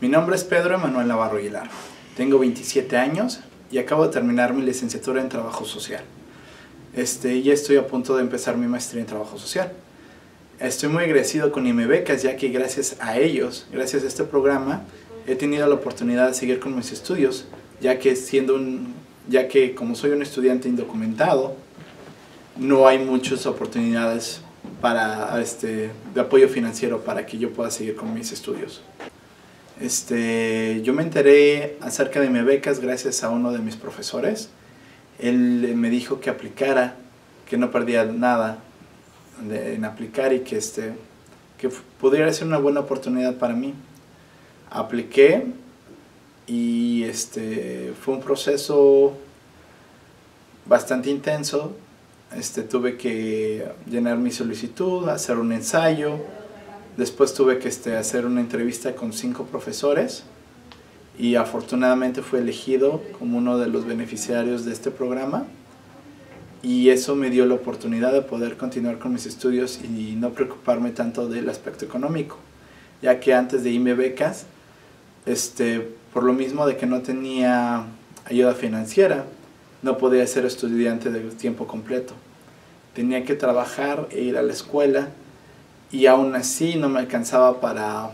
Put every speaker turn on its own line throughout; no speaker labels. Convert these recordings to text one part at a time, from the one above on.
Mi nombre es Pedro Emanuel Navarro Aguilar. Tengo 27 años y acabo de terminar mi licenciatura en Trabajo Social. Ya estoy a punto de empezar mi maestría en Trabajo Social. Estoy muy agradecido con IMBecas, ya que gracias a ellos, gracias a este programa, he tenido la oportunidad de seguir con mis estudios, ya que como soy un estudiante indocumentado, no hay muchas oportunidades de apoyo financiero para que yo pueda seguir con mis estudios. Yo me enteré acerca de IMBecas gracias a uno de mis profesores. Él me dijo que aplicara, que no perdía nada en aplicar y que pudiera ser una buena oportunidad para mí. Apliqué y fue un proceso bastante intenso. Tuve que llenar mi solicitud, hacer un ensayo. Después tuve que hacer una entrevista con 5 profesores y afortunadamente fui elegido como uno de los beneficiarios de este programa, y eso me dio la oportunidad de poder continuar con mis estudios y no preocuparme tanto del aspecto económico, ya que antes de IMBecas, por lo mismo de que no tenía ayuda financiera, no podía ser estudiante de tiempo completo. Tenía que trabajar e ir a la escuela, y aún así no me alcanzaba para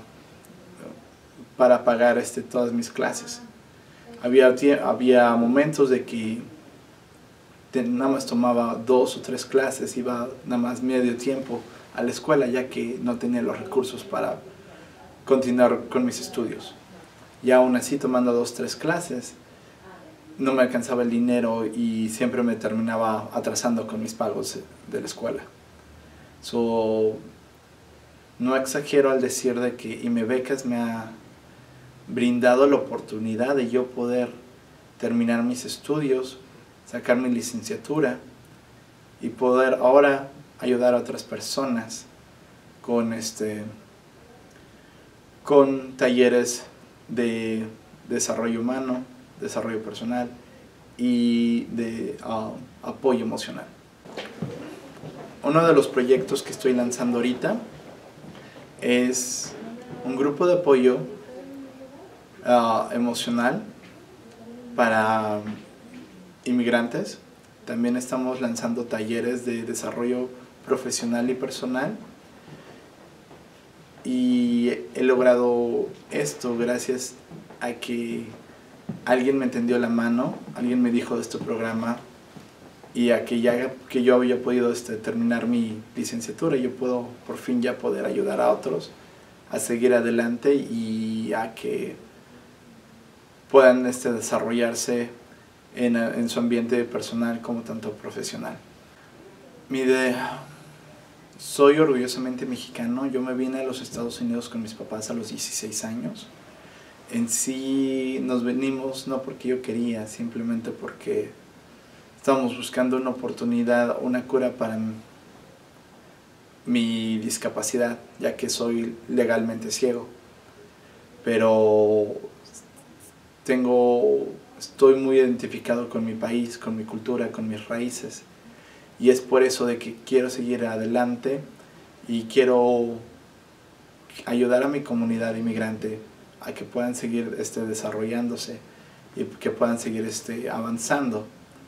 pagar todas mis clases. Había momentos de que nada más tomaba 2 o 3 clases, iba nada más medio tiempo a la escuela, ya que no tenía los recursos para continuar con mis estudios. Y aún así, tomando 2 o 3 clases, no me alcanzaba el dinero y siempre me terminaba atrasando con mis pagos de la escuela. No exagero al decir de que IMBecas me ha brindado la oportunidad de yo poder terminar mis estudios, sacar mi licenciatura y poder ahora ayudar a otras personas con talleres de desarrollo humano, desarrollo personal y de apoyo emocional. Uno de los proyectos que estoy lanzando ahorita es un grupo de apoyo emocional para inmigrantes. También estamos lanzando talleres de desarrollo profesional y personal, y he logrado esto gracias a que alguien me tendió la mano, alguien me dijo de este programa, y a que yo había podido terminar mi licenciatura, yo puedo por fin ya poder ayudar a otros a seguir adelante y a que puedan desarrollarse en su ambiente personal como tanto profesional. Mi idea: soy orgullosamente mexicano. Yo me vine a los Estados Unidos con mis papás a los 16 años. En sí nos venimos no porque yo quería, simplemente porque estábamos buscando una oportunidad, una cura para mi discapacidad, ya que soy legalmente ciego. Pero estoy muy identificado con mi país, con mi cultura, con mis raíces. Y es por eso de que quiero seguir adelante y quiero ayudar a mi comunidad inmigrante a que puedan seguir desarrollándose y que puedan seguir avanzando.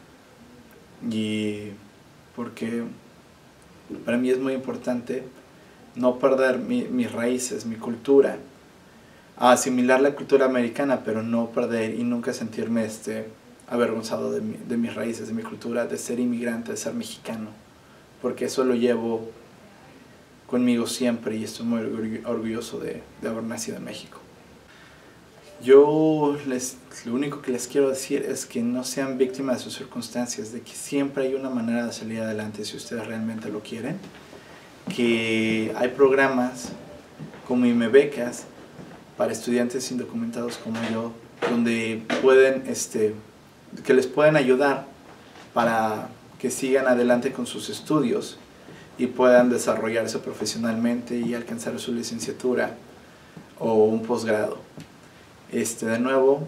Y porque para mí es muy importante no perder mis raíces, mi cultura, asimilar la cultura americana, pero no perder y nunca sentirme avergonzado de mis raíces, de mi cultura, de ser inmigrante, de ser mexicano, porque eso lo llevo conmigo siempre y estoy muy orgulloso de haber nacido en México. Lo único que les quiero decir es que no sean víctimas de sus circunstancias, de que siempre hay una manera de salir adelante si ustedes realmente lo quieren, que hay programas como IMBecas para estudiantes indocumentados como yo, donde que les pueden ayudar para que sigan adelante con sus estudios y puedan desarrollarse profesionalmente y alcanzar su licenciatura o un posgrado. De nuevo,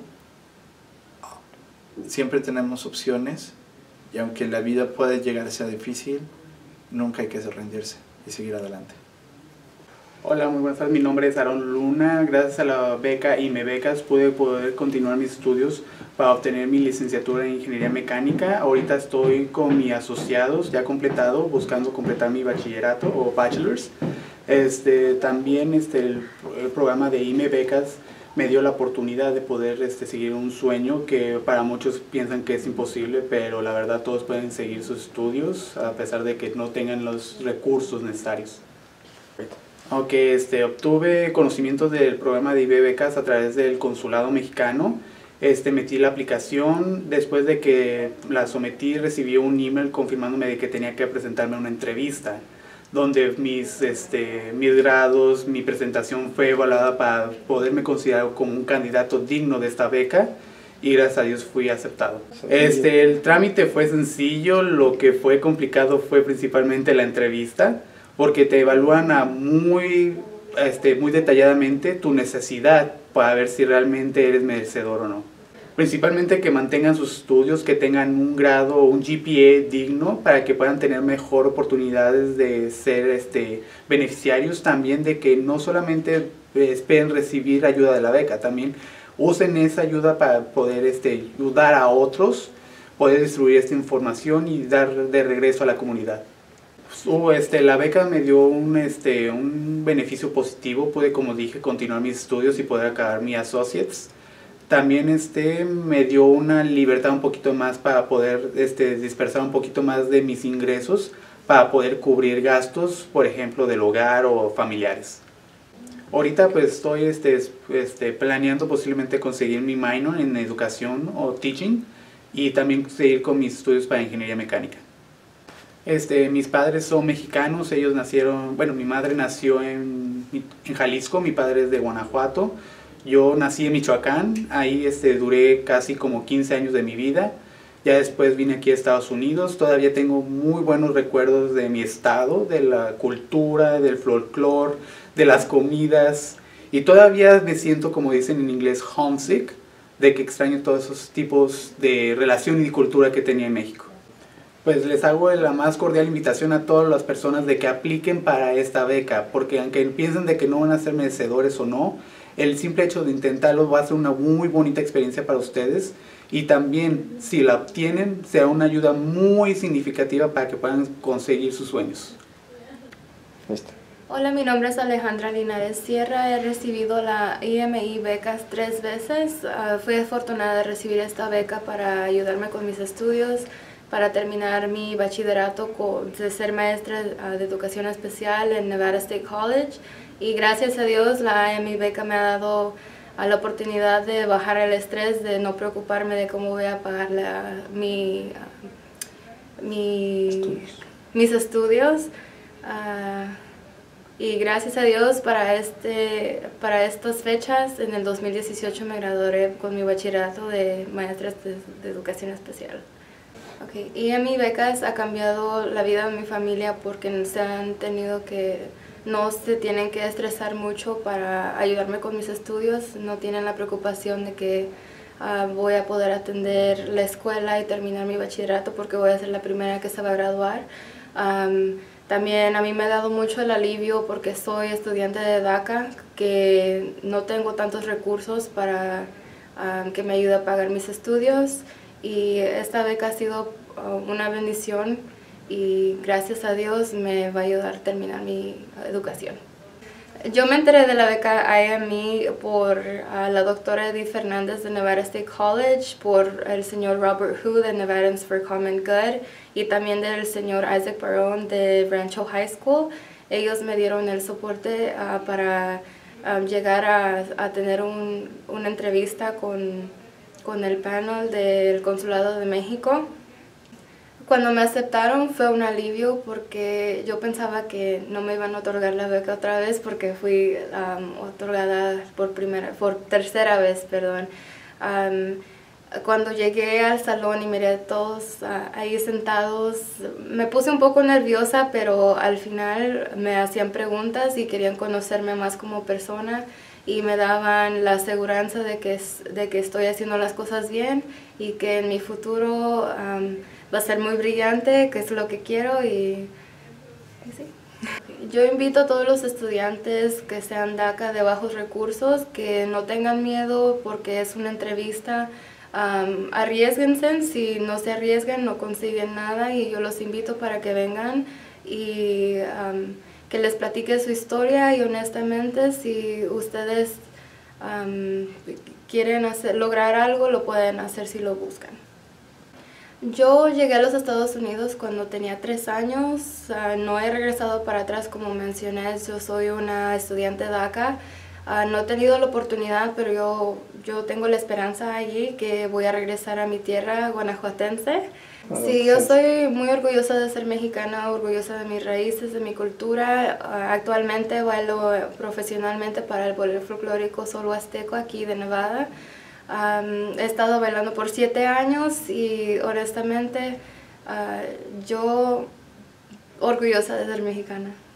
siempre tenemos opciones, y aunque la vida puede llegar a ser difícil, nunca hay que rendirse y seguir adelante.
Hola, muy buenas tardes. Mi nombre es Aaron Luna. Gracias a la beca IMEBecas pude poder continuar mis estudios para obtener mi licenciatura en Ingeniería Mecánica. Ahorita estoy con mis asociados ya completado, buscando completar mi bachillerato o bachelor's. También el programa de IMEBecas me dio la oportunidad de poder seguir un sueño que para muchos piensan que es imposible, pero la verdad todos pueden seguir sus estudios a pesar de que no tengan los recursos necesarios. Aunque obtuve conocimientos del programa de IMEBecas a través del consulado mexicano. Metí la aplicación, después de que la sometí recibí un email confirmándome de que tenía que presentarme a una entrevista donde mis grados, mi presentación fue evaluada para poderme considerar como un candidato digno de esta beca y gracias a Dios fui aceptado. El trámite fue sencillo, lo que fue complicado fue principalmente la entrevista, porque te evalúan muy detalladamente tu necesidad para ver si realmente eres merecedor o no. Principalmente que mantengan sus estudios, que tengan un grado o un GPA digno para que puedan tener mejor oportunidades de ser beneficiarios, también de que no solamente esperen recibir ayuda de la beca, también usen esa ayuda para poder ayudar a otros, poder distribuir esta información y dar de regreso a la comunidad. La beca me dio un beneficio positivo, pude, como dije, continuar mis estudios y poder acabar mi associates. También me dio una libertad un poquito más para poder dispersar un poquito más de mis ingresos para poder cubrir gastos, por ejemplo, del hogar o familiares. Ahorita pues estoy planeando posiblemente conseguir mi minor en educación o teaching y también seguir con mis estudios para ingeniería mecánica. Mis padres son mexicanos, ellos nacieron, bueno, mi madre nació en Jalisco, mi padre es de Guanajuato. Yo nací en Michoacán, ahí duré casi como 15 años de mi vida. Ya después vine aquí a Estados Unidos, todavía tengo muy buenos recuerdos de mi estado, de la cultura, del folclore, de las comidas. Y todavía me siento, como dicen en inglés, homesick, de que extraño todos esos tipos de relación y cultura que tenía en México. Pues les hago la más cordial invitación a todas las personas de que apliquen para esta beca, porque aunque piensen de que no van a ser merecedores o no, el simple hecho de intentarlo va a ser una muy bonita experiencia para ustedes y también si la obtienen será una ayuda muy significativa para que puedan conseguir sus sueños.
Hola, mi nombre es Alejandra Linares Sierra, he recibido la IMI becas 3 veces, fui afortunada de recibir esta beca para ayudarme con mis estudios, para terminar mi bachillerato de ser maestra de educación especial en Nevada State College. Y gracias a Dios la IMI beca me ha dado la oportunidad de bajar el estrés, de no preocuparme de cómo voy a pagar mis estudios. Y gracias a Dios para estas fechas, en el 2018 me gradué con mi bachillerato de maestra de educación especial. IMI becas ha cambiado la vida de mi familia porque no se tienen que estresar mucho para ayudarme con mis estudios, no tienen la preocupación de que voy a poder atender la escuela y terminar mi bachillerato porque voy a ser la primera que se va a graduar. También a mí me ha dado mucho el alivio porque soy estudiante de DACA, que no tengo tantos recursos para que me ayude a pagar mis estudios, y esta beca ha sido una bendición y gracias a Dios me va a ayudar a terminar mi educación. Yo me enteré de la beca IME por la doctora Edith Fernández de Nevada State College, por el señor Robert Hu de Nevadans for Common Good y también del señor Isaac Barón de Rancho High School. Ellos me dieron el soporte para llegar a tener una entrevista con el panel del Consulado de México. Cuando me aceptaron fue un alivio porque yo pensaba que no me iban a otorgar la beca otra vez porque fui otorgada por tercera vez, perdón. Cuando llegué al salón y miré a todos ahí sentados, me puse un poco nerviosa, pero al final me hacían preguntas y querían conocerme más como persona y me daban la aseguranza de que estoy haciendo las cosas bien y que en mi futuro va a ser muy brillante, que es lo que quiero y sí. Yo invito a todos los estudiantes que sean DACA de bajos recursos, que no tengan miedo porque es una entrevista. Arriésguense, si no se arriesgan no consiguen nada, y yo los invito para que vengan y que les platique su historia, y honestamente si ustedes quieren lograr algo, lo pueden hacer si lo buscan. Yo llegué a los Estados Unidos cuando tenía 3 años, no he regresado para atrás como mencioné, yo soy una estudiante DACA, no he tenido la oportunidad, pero yo tengo la esperanza allí que voy a regresar a mi tierra guanajuatense. Sí, yo soy muy orgullosa de ser mexicana, orgullosa de mis raíces, de mi cultura. Actualmente bailo profesionalmente para el Ballet Folclórico Sol Huasteco aquí de Nevada. He estado bailando por 7 años y honestamente yo orgullosa de ser mexicana.